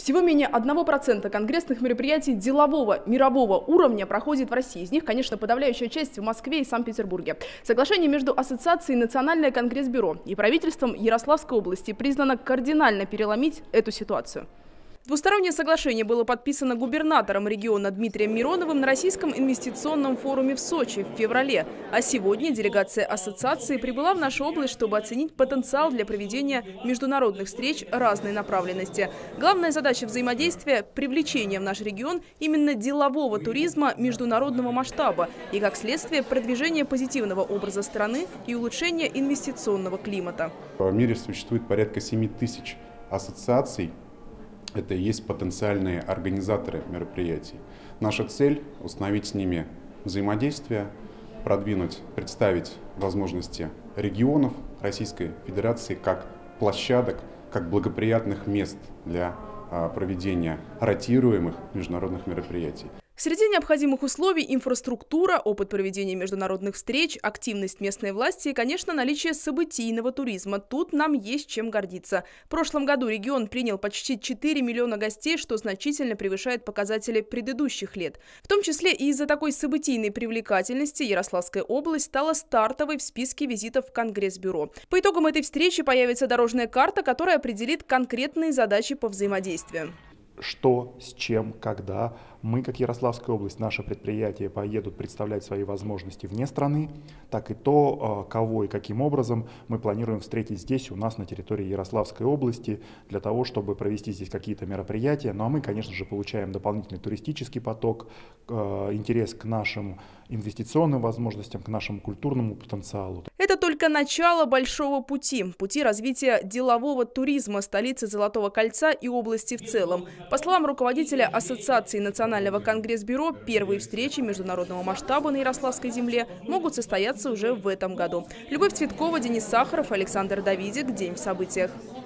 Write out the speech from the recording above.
Всего менее 1% конгрессных мероприятий делового мирового уровня проходит в России. Из них, конечно, подавляющая часть в Москве и Санкт-Петербурге. Соглашение между Ассоциацией «Национальное конгресс-бюро» и правительством Ярославской области признано кардинально переломить эту ситуацию. Двустороннее соглашение было подписано губернатором региона Дмитрием Мироновым на Российском инвестиционном форуме в Сочи в феврале. А сегодня делегация ассоциации прибыла в нашу область, чтобы оценить потенциал для проведения международных встреч разной направленности. Главная задача взаимодействия – привлечение в наш регион именно делового туризма международного масштаба и, как следствие, продвижение позитивного образа страны и улучшение инвестиционного климата. В мире существует порядка 7 тысяч ассоциаций. Это и есть потенциальные организаторы мероприятий. Наша цель – установить с ними взаимодействие, продвинуть, представить возможности регионов Российской Федерации как площадок, как благоприятных мест для проведения ротируемых международных мероприятий. Среди необходимых условий – инфраструктура, опыт проведения международных встреч, активность местной власти и, конечно, наличие событийного туризма. Тут нам есть чем гордиться. В прошлом году регион принял почти 4 миллиона гостей, что значительно превышает показатели предыдущих лет. В том числе и из-за такой событийной привлекательности Ярославская область стала стартовой в списке визитов в Конгресс-бюро. По итогам этой встречи появится дорожная карта, которая определит конкретные задачи по взаимодействию. Что, с чем, когда мы, как Ярославская область, наши предприятия поедут представлять свои возможности вне страны, так и то, кого и каким образом мы планируем встретить здесь, у нас на территории Ярославской области, для того, чтобы провести здесь какие-то мероприятия. Ну а мы, конечно же, получаем дополнительный туристический поток, интерес к нашим инвестиционным возможностям, к нашему культурному потенциалу. Это только начало большого пути развития делового туризма столицы Золотого кольца и области в целом. По словам руководителя Ассоциации Национального конгресс-бюро, первые встречи международного масштаба на Ярославской земле могут состояться уже в этом году. Любовь Цветкова, Денис Сахаров, Александр Давидик. День в событиях.